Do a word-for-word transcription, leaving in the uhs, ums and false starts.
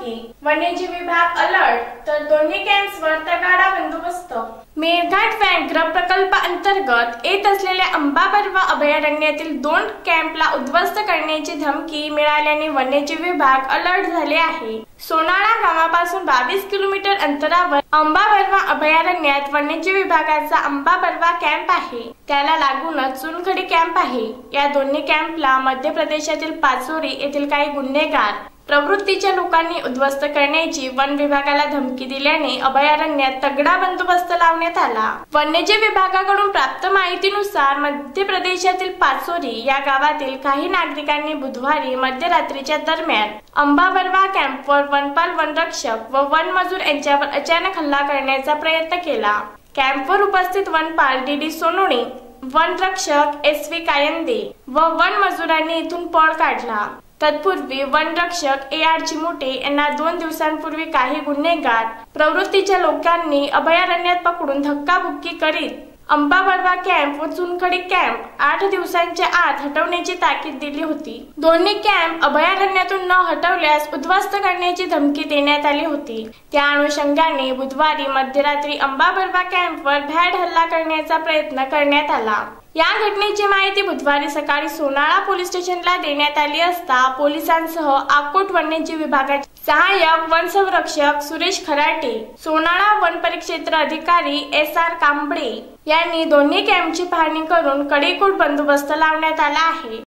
धमकी, वन्यजीव विभाग अलर्ट तर दोन्ही कॅम्प्सवर तगाडा बंदोबस्त। मेळघाट व्याघ्र प्रकल्प अंतर्गत येत असलेल्या अंबाबर्वा अभयारण्यातील दोन कॅम्पला उद्ध्वस्त करण्याची धमकी मिळाल्याने वन्यजीव विभाग अलर्ट झाले आहे। सोनाळा गावापासून बावीस किलोमीटर अंतरावर अंबाबर्वा अभयारण्यात वन्यजीव विभागाचा अंबाबर्वा कॅम्प आहे। त्याला लागूनच चुनखडी कॅम्प आहे। या दोन्ही कॅम्पला मध्य प्रदेशातील पाचोरी येथील काही गुन्हेगार प्रवृत्तीच्या लोकांनी उद्ध्वस्त करण्याची वन विभागाला धमकी दिल्याने अभयारण्यात तगडा बंदोबस्त लावण्यात आला। वन्यजीव विभागाकडून प्राप्त माहितीनुसार मध्य प्रदेशातील पाचोरी या गावातील काही नागरिकांनी बुधवारी मध्यरात्रीच्या दरम्यान अंबाबर्वा कॅम्पवर वनपाल, वनरक्षक व वनमजूर यांच्यावर अचानक हल्ला करण्याचा प्रयत्न केला। कॅम्पवर उपस्थित वनपाल डी डी सोनोनी, वनरक्षक एस व्ही कायंदे व वनमजुरांनी इथून पळ काढला। तत्पूर्वी वनरक्षक ए आर चिमुटे यांना दोन दिवसांपूर्वी काही गुन्हेगार प्रवृत्तीच्या लोकांनी अभयारण्यात पकडून धक्काबुक्की करीत अंबाबर्वा कॅम्प व चुनखडी कॅम्प आठ दिवसांच्या आत हटवण्याची ताकीद दिली होती। दोन्ही कॅम्प अभयारण्यातून न हटवल्यास उद्ध्वस्त करण्याची धमकी देण्यात आली होती। त्या अनुषंगाने बुधवारी मध्यरात्री अंबाबर्वा कॅम्पवर भ्याड हल्ला करण्याचा प्रयत्न करण्यात आला। या घटनेची माहिती बुधवारी सकाळी सोनाळा पोलीस स्टेशनला देण्यात आली असता पोलिसांसह आकोट वन्यजीव विभागाचे सहाय्यक वन संरक्षक सुरेश खराटे, सोनाळा वन परिक्षेत्र अधिकारी एस आर कांबळे यांनी दोन्ही कॅम्पची पाहणी करून कडेकोट बंदोबस्त लावण्यात आला आहे।